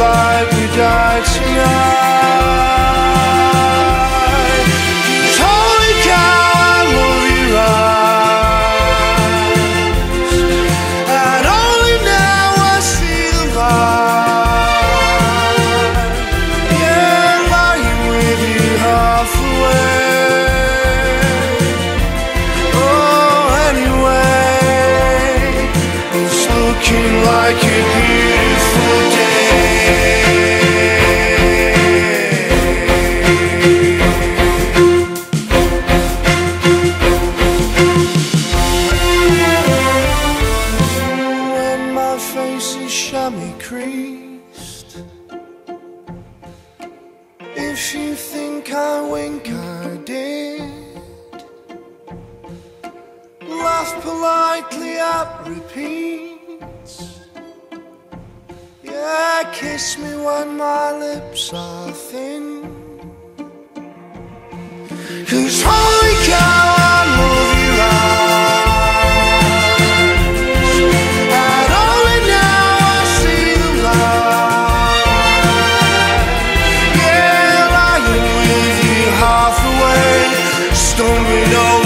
like we died tonight. 'Cause holy cow, I love your eyes, and only now I see the light. Yeah, lying with you half away. Oh, anyway, it's looking like a beautiful day. When my face is chamois creased, if you think I wink, I did. Laugh politely at repeats. Yeah, kiss me when my lips are thin. 'Cause holy cow, I love your eyes, and only now I see the light. Yeah, lying with you half away, stumbling over